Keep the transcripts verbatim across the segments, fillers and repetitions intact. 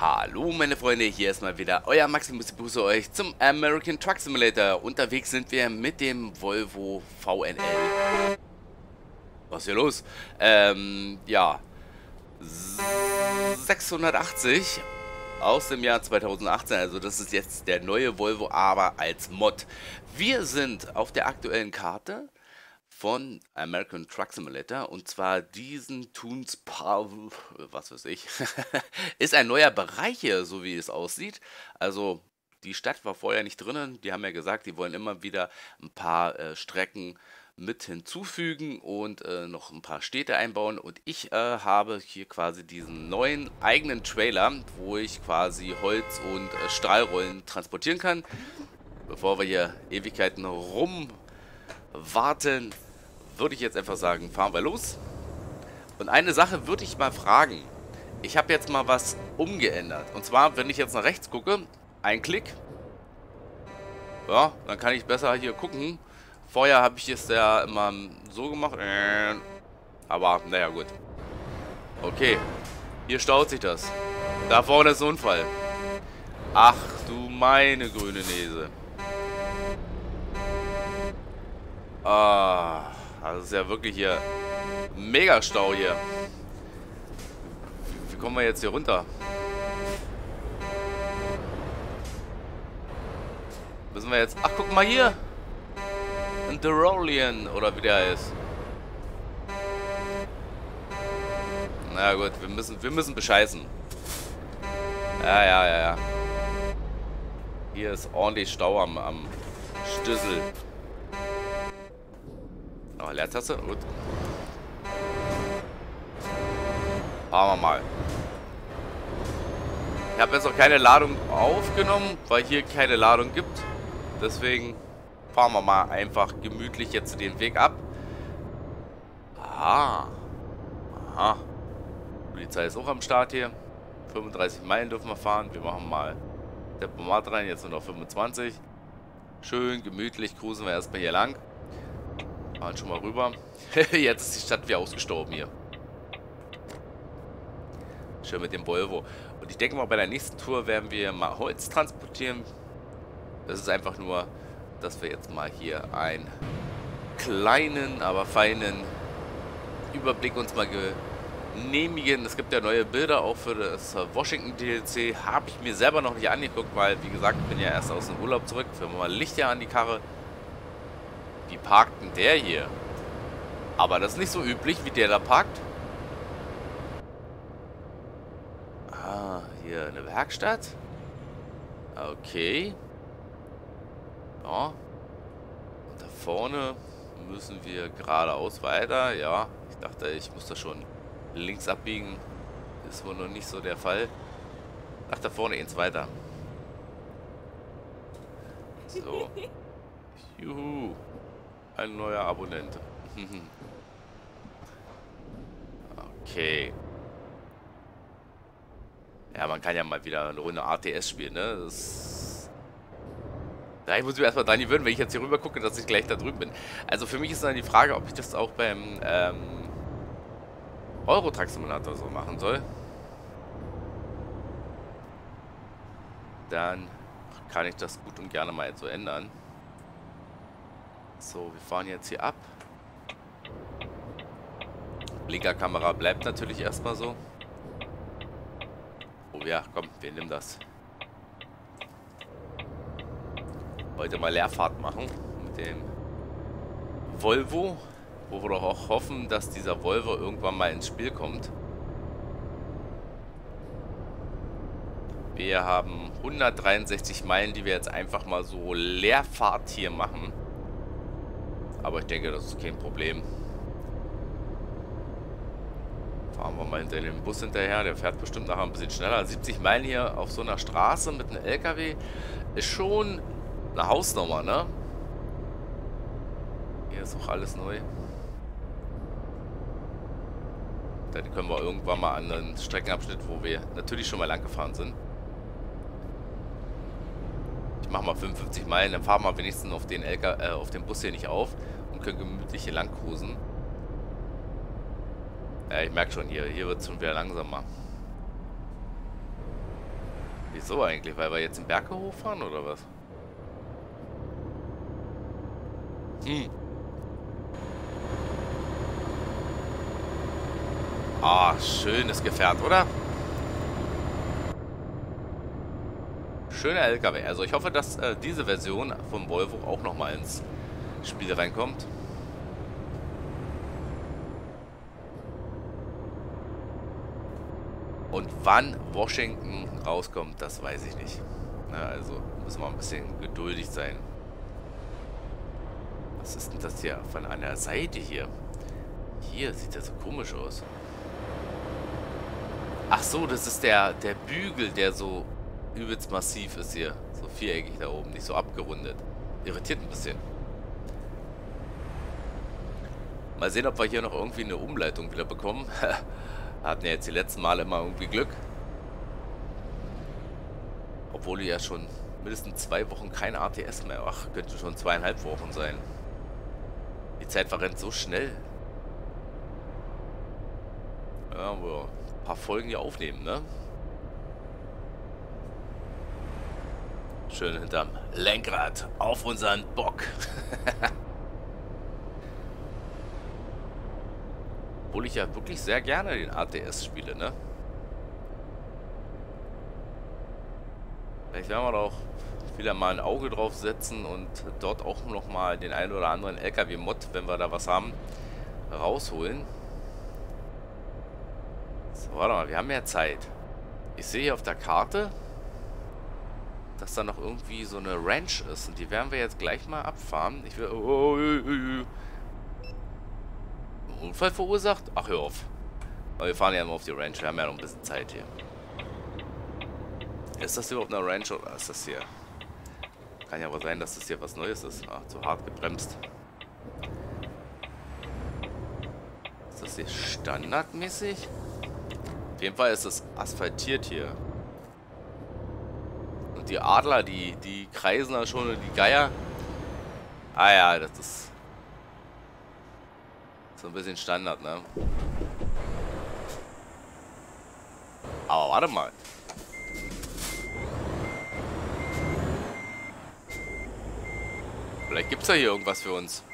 Hallo meine Freunde, hier ist mal wieder euer Maximus, ich begrüße euch zum American Truck Simulator. Unterwegs sind wir mit dem Volvo V N L. Was ist hier los? Ähm, ja. sechshundertachtzig aus dem Jahr zweitausendachtzehn, also das ist jetzt der neue Volvo, aber als Mod. Wir sind auf der aktuellen Karte von American Truck Simulator, und zwar diesen Toons Par, was weiß ich, ist ein neuer Bereich hier, so wie es aussieht. Also die Stadt war vorher nicht drinnen, die haben ja gesagt, die wollen immer wieder ein paar äh, Strecken mit hinzufügen und äh, noch ein paar Städte einbauen, und ich äh, habe hier quasi diesen neuen eigenen Trailer, wo ich quasi Holz und äh, Stahlrollen transportieren kann. Bevor wir hier Ewigkeiten rumwarten, würde ich jetzt einfach sagen, fahren wir los. Und eine Sache würde ich mal fragen. Ich habe jetzt mal was umgeändert. Und zwar, wenn ich jetzt nach rechts gucke, ein Klick. Ja, dann kann ich besser hier gucken. Vorher habe ich es ja immer so gemacht. Aber, naja, gut. Okay. Hier staut sich das. Da vorne ist ein Unfall. Ach du meine grüne Nese. Ah, das ist ja wirklich hier mega Stau hier. Wie, wie kommen wir jetzt hier runter? Müssen wir jetzt... Ach, guck mal hier. Ein DeLorean, oder wie der heißt. Na gut, wir müssen, wir müssen bescheißen. Ja, ja, ja, ja. Hier ist ordentlich Stau am, am Stüssel. Oh, Leertaste, gut. Fahren wir mal. Ich habe jetzt noch keine Ladung aufgenommen, weil hier keine Ladung gibt. Deswegen fahren wir mal einfach gemütlich jetzt den Weg ab. Aha. Aha. Die Polizei ist auch am Start hier. fünfunddreißig Meilen dürfen wir fahren. Wir machen mal Tempomat rein. Jetzt sind noch fünfundzwanzig. Schön gemütlich cruisen wir erstmal hier lang. Fahren schon mal rüber. Jetzt ist die Stadt wie ausgestorben hier. Schön mit dem Volvo. Und ich denke mal, bei der nächsten Tour werden wir mal Holz transportieren. Das ist einfach nur, dass wir jetzt mal hier einen kleinen, aber feinen Überblick uns mal genehmigen. Es gibt ja neue Bilder auch für das Washington D L C. Habe ich mir selber noch nicht angeguckt, weil, wie gesagt, ich bin ja erst aus dem Urlaub zurück. Für mal Licht hier an die Karre. Wie parkt denn der hier? Aber das ist nicht so üblich, wie der da parkt. Ah, hier eine Werkstatt. Okay. Ja. Und da vorne müssen wir geradeaus weiter. Ja, ich dachte, ich muss da schon links abbiegen. Ist wohl noch nicht so der Fall. Ach, da vorne geht's weiter. So. Juhu. Ein neuer Abonnent. Okay. Ja, man kann ja mal wieder eine Runde A T S spielen, ne? Das... Ja, ich muss mich erstmal dran gewöhnen, wenn ich jetzt hier rüber gucke, dass ich gleich da drüben bin. Also für mich ist dann die Frage, ob ich das auch beim ähm, Euro Truck Simulator so machen soll. Dann kann ich das gut und gerne mal so ändern. So, wir fahren jetzt hier ab. Blinkerkamera bleibt natürlich erstmal so. Oh ja, komm, wir nehmen das. Heute mal Leerfahrt machen mit dem Volvo, wo wir doch auch hoffen, dass dieser Volvo irgendwann mal ins Spiel kommt. Wir haben hundertdreiundsechzig Meilen, die wir jetzt einfach mal so Leerfahrt hier machen. Aber ich denke, das ist kein Problem. Fahren wir mal hinter dem Bus hinterher. Der fährt bestimmt nachher ein bisschen schneller. siebzig Meilen hier auf so einer Straße mit einem L K W ist schon eine Hausnummer, ne? Hier ist auch alles neu. Dann können wir irgendwann mal an einen Streckenabschnitt, wo wir natürlich schon mal lang gefahren sind. Ich mache mal fünfundfünfzig Meilen, dann fahren wir wenigstens auf den, L K, äh, auf den Bus hier nicht auf und können gemütlich hier lang cruisen. Ja, ich merke schon, hier, hier wird es schon wieder langsamer. Wieso eigentlich? Weil wir jetzt den Berg hochfahren oder was? Hm. Ah, schönes Gefährt, oder? Schöner L K W. Also ich hoffe, dass äh, diese Version vom Volvo auch nochmal ins Spiel reinkommt. Und wann Washington rauskommt, das weiß ich nicht. Na, also müssen wir ein bisschen geduldig sein. Was ist denn das hier von einer Seite hier? Hier sieht das so komisch aus. Ach so, das ist der, der Bügel, der so übelst massiv ist hier. So viereckig da oben, nicht so abgerundet. Irritiert ein bisschen. Mal sehen, ob wir hier noch irgendwie eine Umleitung wieder bekommen. Hatten ja jetzt die letzten Male immer irgendwie Glück. Obwohl die ja schon mindestens zwei Wochen kein A T S mehr. Ach, könnte schon zweieinhalb Wochen sein. Die Zeit verrennt so schnell. Ja, wir ein paar Folgen hier aufnehmen, ne? Schön hinterm Lenkrad auf unseren Bock. Obwohl ich ja wirklich sehr gerne den A T S spiele, ne? Vielleicht werden wir doch wieder mal ein Auge drauf setzen und dort auch nochmal den einen oder anderen L K W-Mod, wenn wir da was haben, rausholen. So, warte mal, wir haben ja Zeit. Ich sehe hier auf der Karte, dass da noch irgendwie so eine Ranch ist. Und die werden wir jetzt gleich mal abfahren. Ich will... Oh, oh, oh, oh. Unfall verursacht? Ach, hör auf. Aber wir fahren ja immer auf die Ranch. Wir haben ja noch ein bisschen Zeit hier. Ist das überhaupt eine Ranch oder ist das hier? Kann ja aber sein, dass das hier was Neues ist. Ach, zu hart gebremst. Ist das hier standardmäßig? Auf jeden Fall ist es asphaltiert hier. Und die Adler, die, die kreisen da schon, die Geier. Ah ja, das ist so ein bisschen Standard, ne? Aber warte mal. Vielleicht gibt es ja hier irgendwas für uns.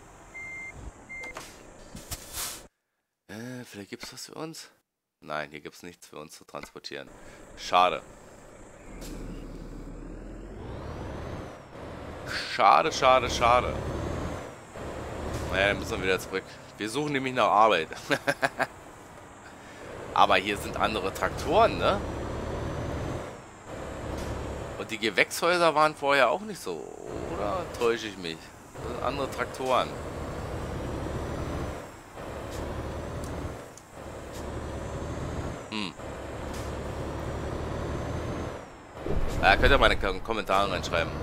Äh, vielleicht gibt es was für uns? Nein, hier gibt es nichts für uns zu transportieren. Schade. Schade, schade, schade. Naja, dann müssen wir wieder zurück. Wir suchen nämlich nach Arbeit. Aber hier sind andere Traktoren, ne? Und die Gewächshäuser waren vorher auch nicht so. Oder täusche ich mich? Das sind andere Traktoren. Hm. Ja, könnt ihr mal in die Kommentare reinschreiben.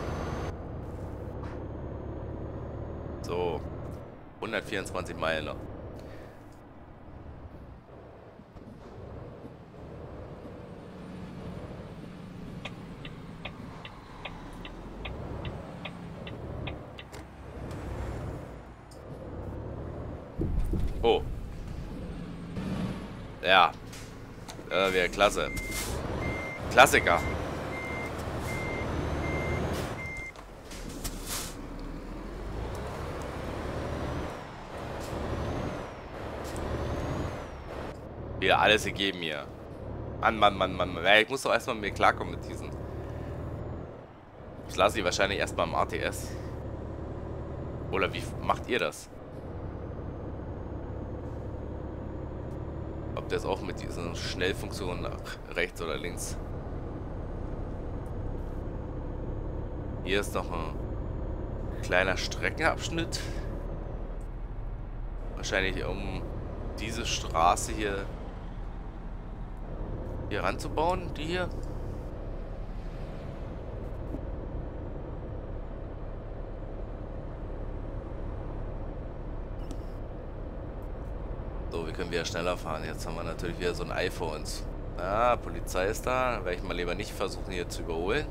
So. hundertvierundzwanzig Meilen noch. Oh. Ja. Äh, wäre klasse. Klassiker. Wieder alles gegeben hier. Mann, Mann, Mann, Mann. Ja, ich muss doch erstmal mit mir klarkommen mit diesen. Das lasse ich wahrscheinlich erstmal im A T S. Oder wie macht ihr das? Ob das auch mit diesen Schnellfunktionen nach rechts oder links? Hier ist noch ein kleiner Streckenabschnitt. Wahrscheinlich um diese Straße hier hier ranzubauen, die hier. So, wir können wieder schneller fahren. Jetzt haben wir natürlich wieder so ein Ei vor uns. Ah, Polizei ist da. Werde ich mal lieber nicht versuchen, hier zu überholen.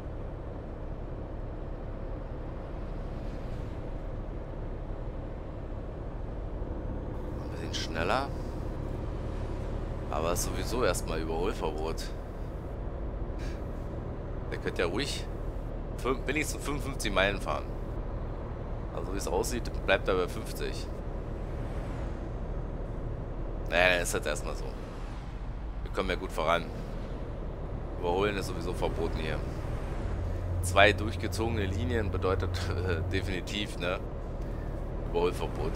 Ein bisschen schneller. Aber ist sowieso erstmal Überholverbot. könnte ja ruhig fünf, wenigstens fünfundfünfzig Meilen fahren. Also wie es aussieht, bleibt er bei fünfzig. Naja, dann ist das erstmal so. Wir kommen ja gut voran. Überholen ist sowieso verboten hier. Zwei durchgezogene Linien bedeutet äh, definitiv, ne? Überholverbot.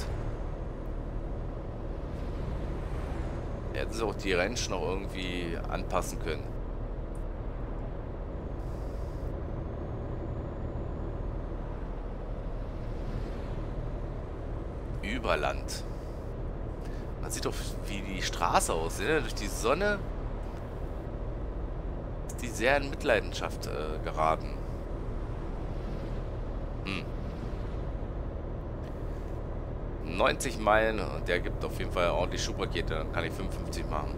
Hätten sie auch die Range noch irgendwie anpassen können. Überland. Man sieht doch, wie die Straße aussieht, ne? Durch die Sonne ist die sehr in Mitleidenschaft äh, geraten. Hm. neunzig Meilen und der gibt auf jeden Fall ordentlich Schubpakete, dann kann ich fünfundfünfzig machen.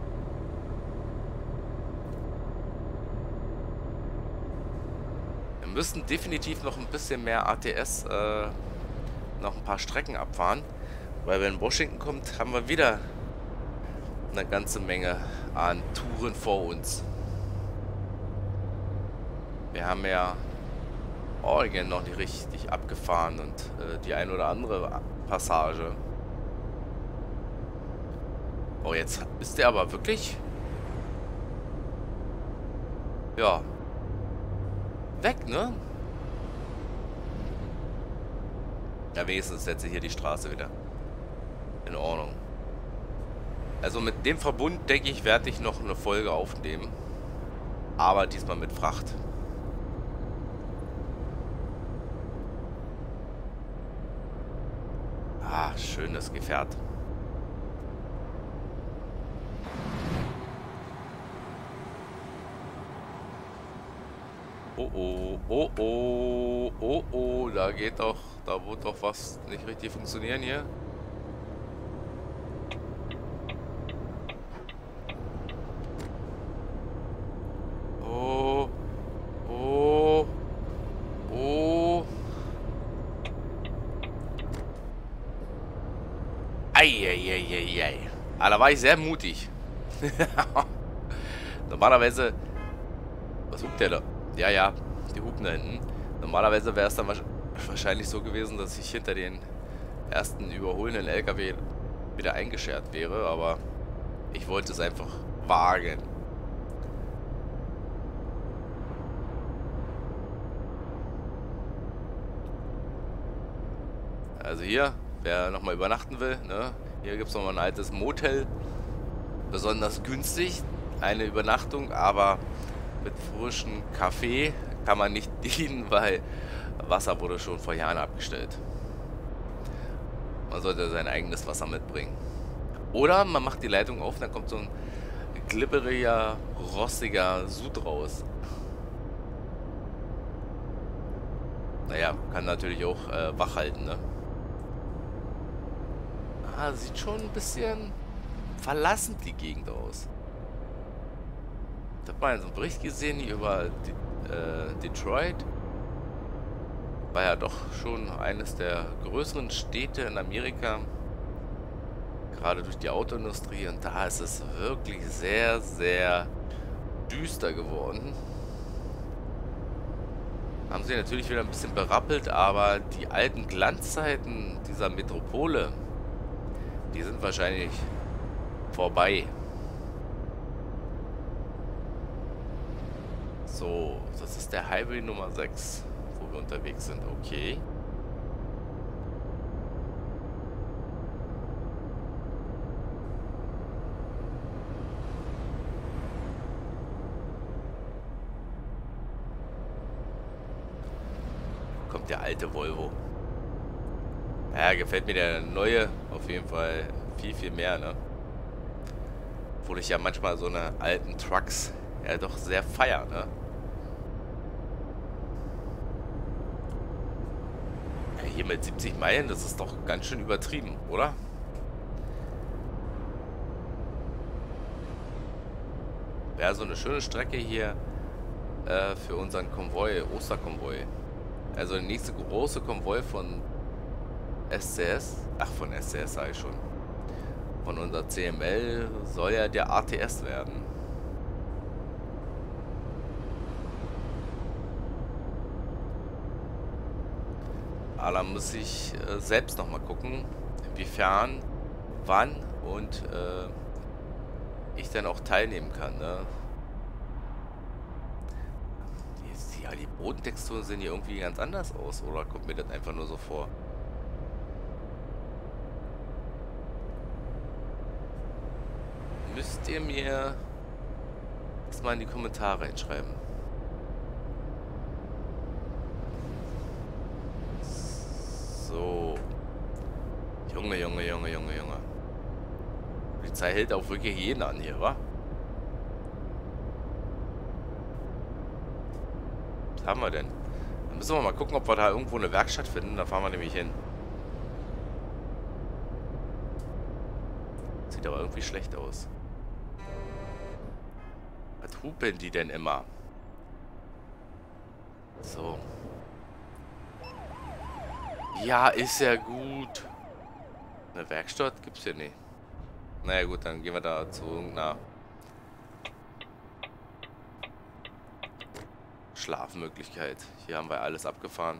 Wir müssen definitiv noch ein bisschen mehr A T S, äh, noch ein paar Strecken abfahren, weil wenn Washington kommt, haben wir wieder eine ganze Menge an Touren vor uns. Wir haben ja Oregon noch nicht richtig abgefahren und äh, die ein oder andere Passage. Oh, jetzt ist der aber wirklich... Ja. Weg, ne? Ja, wenigstens setze ich hier die Straße wieder in Ordnung. Also mit dem Verbund, denke ich, werde ich noch eine Folge aufnehmen. Aber diesmal mit Fracht. Ah, schönes Gefährt. Oh oh, oh oh, oh oh, da geht doch, da wird doch was nicht richtig funktionieren hier. Oh, oh, oh. Eieieiei. Ah, da war ich sehr mutig. Normalerweise... Was hupt der da? Ja, ja, die hupen da hinten. Normalerweise wäre es dann wahrscheinlich so gewesen, dass ich hinter den ersten überholenden L K W wieder eingeschert wäre, aber ich wollte es einfach wagen. Also hier, wer nochmal übernachten will, ne? Hier gibt es nochmal ein altes Motel. Besonders günstig, eine Übernachtung, aber mit frischem Kaffee kann man nicht dienen, weil Wasser wurde schon vor Jahren abgestellt. Man sollte sein eigenes Wasser mitbringen. Oder man macht die Leitung auf, dann kommt so ein glibberiger, rostiger Sud raus. Naja, kann natürlich auch äh, wach halten, ne? Ah, sieht schon ein bisschen verlassen die Gegend aus. Ich habe mal so einen Bericht gesehen hier über die, äh, Detroit. War ja doch schon eines der größeren Städte in Amerika. Gerade durch die Autoindustrie. Und da ist es wirklich sehr, sehr düster geworden. Haben sie natürlich wieder ein bisschen berappelt, aber die alten Glanzzeiten dieser Metropole, die sind wahrscheinlich vorbei. So, das ist der Highway Nummer sechs, wo wir unterwegs sind. Okay. Kommt der alte Volvo. Ja, gefällt mir der neue auf jeden Fall viel, viel mehr, ne? Obwohl ich ja manchmal so eine alten Trucks ja doch sehr feier, ne? Ja, hier mit siebzig Meilen, das ist doch ganz schön übertrieben, oder? Wäre so eine schöne Strecke hier äh, für unseren Konvoi, Osterkonvoi. Also der nächste große Konvoi von S C S, ach von S C S sage ich schon, von unser C M L soll ja der A T S werden. Aber da muss ich äh, selbst nochmal gucken, inwiefern, wann und äh, ich dann auch teilnehmen kann. Ne? Die, ja, die Bodentexturen sehen hier irgendwie ganz anders aus. Oder kommt mir das einfach nur so vor? Müsst ihr mir das mal in die Kommentare reinschreiben. So. Junge, Junge, Junge, Junge, Junge. Die Polizei hält auch wirklich jeden an hier, wa? Was haben wir denn? Dann müssen wir mal gucken, ob wir da irgendwo eine Werkstatt finden. Da fahren wir nämlich hin. Sieht aber irgendwie schlecht aus. Was hupen die denn immer? So. Ja, ist ja gut. Eine Werkstatt gibt's hier nicht. Naja gut, dann gehen wir da zu irgendeiner Schlafmöglichkeit. Hier haben wir alles abgefahren.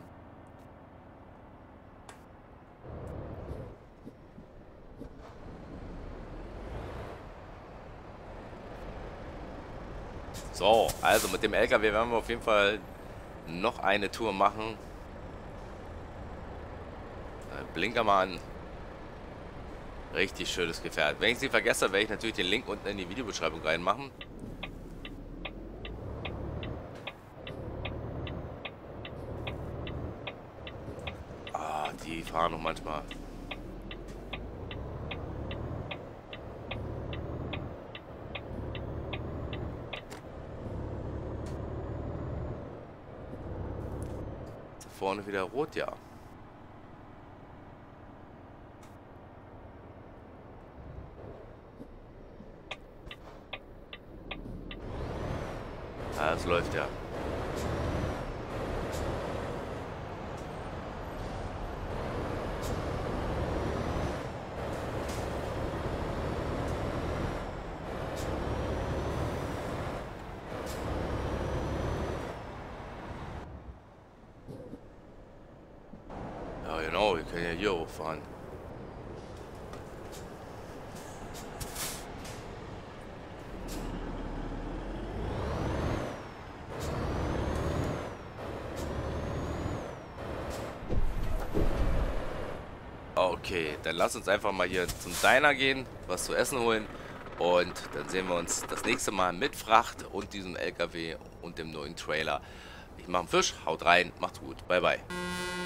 So, also mit dem L K W werden wir auf jeden Fall noch eine Tour machen. Blinker mal an. Richtig schönes Gefährt. Wenn ich sie vergesse, werde ich natürlich den Link unten in die Videobeschreibung reinmachen. Ah, die fahren noch manchmal. Da vorne wieder rot, ja. Ah, das läuft ja. Ja, genau, wir können ja hier hochfahren. Okay, dann lass uns einfach mal hier zum Diner gehen, was zu essen holen und dann sehen wir uns das nächste Mal mit Fracht und diesem L K W und dem neuen Trailer. Ich mache einen Fisch, haut rein, macht's gut, bye bye.